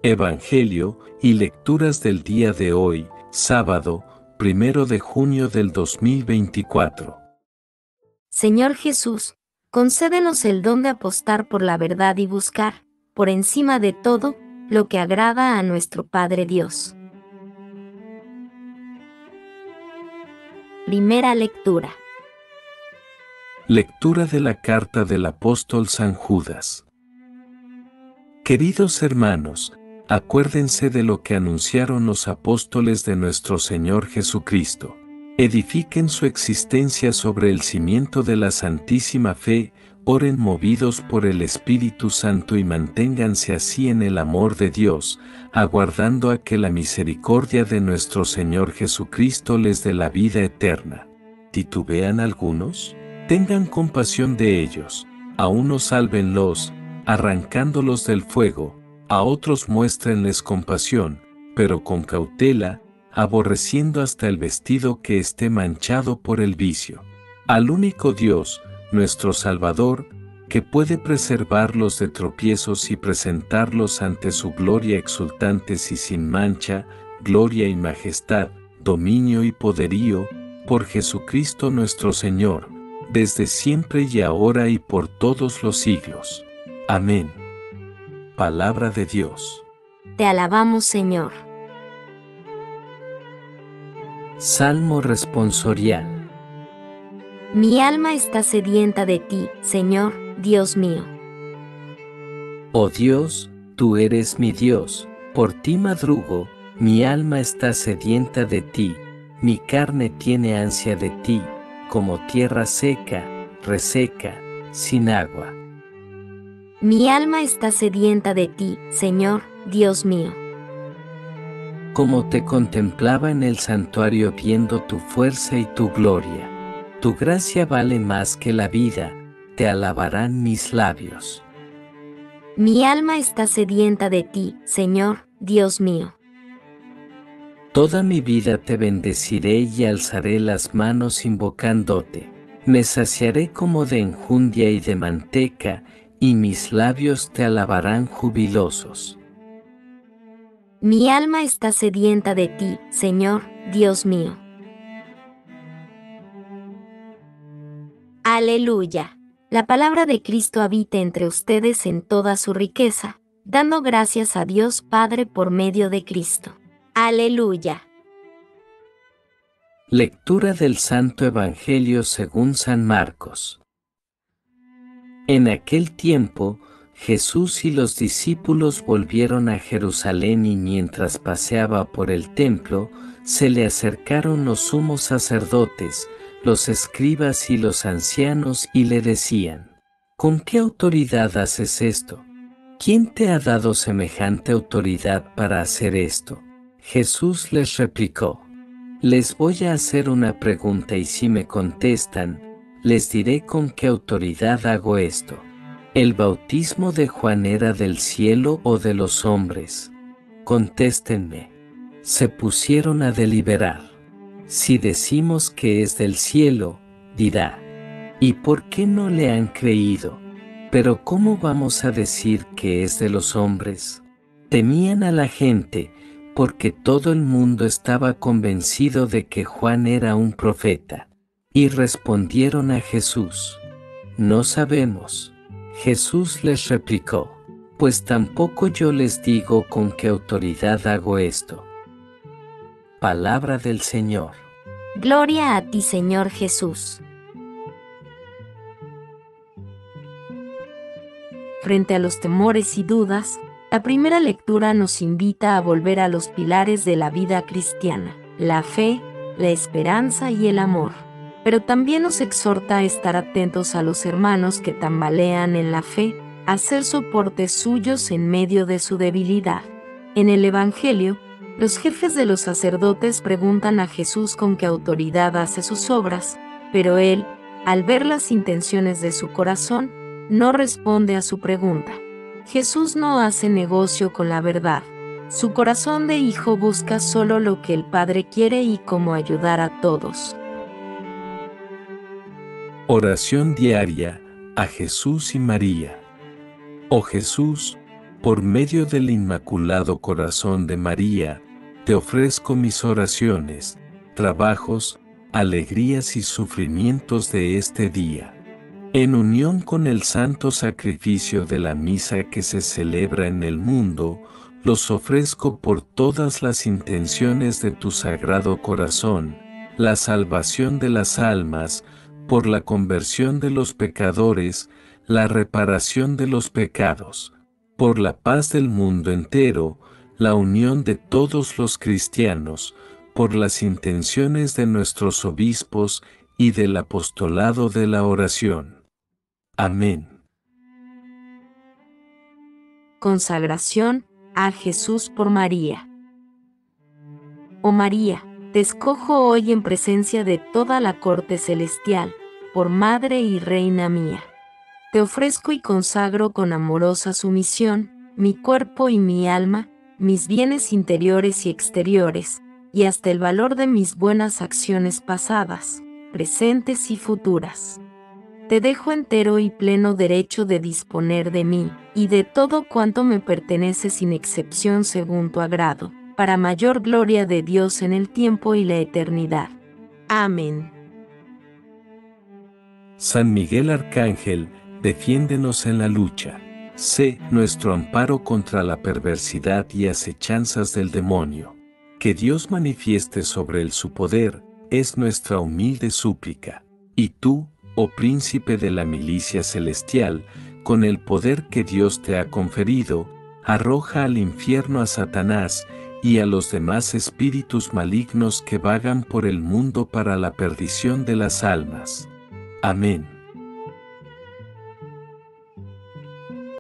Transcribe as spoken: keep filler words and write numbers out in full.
Evangelio y lecturas del día de hoy, sábado, primero de junio del dos mil veinticuatro. Señor Jesús, concédenos el don de apostar por la verdad y buscar, por encima de todo, lo que agrada a nuestro Padre Dios. Primera lectura. Lectura de la carta del apóstol San Judas. Queridos hermanos, acuérdense de lo que anunciaron los apóstoles de nuestro Señor Jesucristo. Edifiquen su existencia sobre el cimiento de la santísima fe, oren movidos por el Espíritu Santo y manténganse así en el amor de Dios, aguardando a que la misericordia de nuestro Señor Jesucristo les dé la vida eterna. ¿Titubean algunos? Tengan compasión de ellos, a unos sálvenlos, arrancándolos del fuego, a otros muéstrenles compasión, pero con cautela, aborreciendo hasta el vestido que esté manchado por el vicio. Al único Dios, nuestro Salvador, que puede preservarlos de tropiezos y presentarlos ante su gloria exultantes y sin mancha, gloria y majestad, dominio y poderío, por Jesucristo nuestro Señor, desde siempre y ahora y por todos los siglos. Amén. Palabra de Dios. Te alabamos, Señor. Salmo responsorial. Mi alma está sedienta de ti, Señor, Dios mío. Oh Dios, tú eres mi Dios, por ti madrugo, mi alma está sedienta de ti, mi carne tiene ansia de ti, como tierra seca, reseca, sin agua. Mi alma está sedienta de ti, Señor, Dios mío. Como te contemplaba en el santuario viendo tu fuerza y tu gloria. Tu gracia vale más que la vida, te alabarán mis labios. Mi alma está sedienta de ti, Señor, Dios mío. Toda mi vida te bendeciré y alzaré las manos invocándote. Me saciaré como de enjundia y de manteca, y mis labios te alabarán jubilosos. Mi alma está sedienta de ti, Señor, Dios mío. Aleluya. La palabra de Cristo habita entre ustedes en toda su riqueza, dando gracias a Dios Padre por medio de Cristo. Aleluya. Lectura del Santo Evangelio según San Marcos. En aquel tiempo, Jesús y los discípulos volvieron a Jerusalén y mientras paseaba por el templo, se le acercaron los sumos sacerdotes, los escribas y los ancianos y le decían: ¿Con qué autoridad haces esto? ¿Quién te ha dado semejante autoridad para hacer esto? Jesús les replicó: Les voy a hacer una pregunta y si me contestan, les diré con qué autoridad hago esto. ¿El bautismo de Juan era del cielo o de los hombres? Contéstenme. Se pusieron a deliberar. Si decimos que es del cielo, dirá: ¿y por qué no le han creído? Pero ¿cómo vamos a decir que es de los hombres? Temían a la gente, porque todo el mundo estaba convencido de que Juan era un profeta. Y respondieron a Jesús: No sabemos. Jesús les replicó: Pues tampoco yo les digo con qué autoridad hago esto. Palabra del Señor. Gloria a ti, Señor Jesús. Frente a los temores y dudas, la primera lectura nos invita a volver a los pilares de la vida cristiana: la fe, la esperanza y el amor. Pero también nos exhorta a estar atentos a los hermanos que tambalean en la fe, a ser soportes suyos en medio de su debilidad. En el Evangelio, los jefes de los sacerdotes preguntan a Jesús con qué autoridad hace sus obras, pero él, al ver las intenciones de su corazón, no responde a su pregunta. Jesús no hace negocio con la verdad. Su corazón de hijo busca solo lo que el Padre quiere y cómo ayudar a todos. Oración diaria a Jesús y María. Oh Jesús, por medio del Inmaculado Corazón de María, te ofrezco mis oraciones, trabajos, alegrías y sufrimientos de este día. En unión con el santo sacrificio de la misa que se celebra en el mundo, los ofrezco por todas las intenciones de tu Sagrado Corazón, la salvación de las almas, por la conversión de los pecadores, la reparación de los pecados, por la paz del mundo entero, la unión de todos los cristianos, por las intenciones de nuestros obispos y del apostolado de la oración. Amén. Consagración a Jesús por María. Oh María, te escojo hoy en presencia de toda la corte celestial, por Madre y Reina mía. Te ofrezco y consagro con amorosa sumisión, mi cuerpo y mi alma, mis bienes interiores y exteriores, y hasta el valor de mis buenas acciones pasadas, presentes y futuras. Te dejo entero y pleno derecho de disponer de mí, y de todo cuanto me pertenece sin excepción según tu agrado, para mayor gloria de Dios en el tiempo y la eternidad. Amén. San Miguel Arcángel, defiéndenos en la lucha. Sé nuestro amparo contra la perversidad y acechanzas del demonio. Que Dios manifieste sobre él su poder, es nuestra humilde súplica. Y tú, oh príncipe de la milicia celestial, con el poder que Dios te ha conferido, arroja al infierno a Satanás y a los demás espíritus malignos que vagan por el mundo para la perdición de las almas. Amén.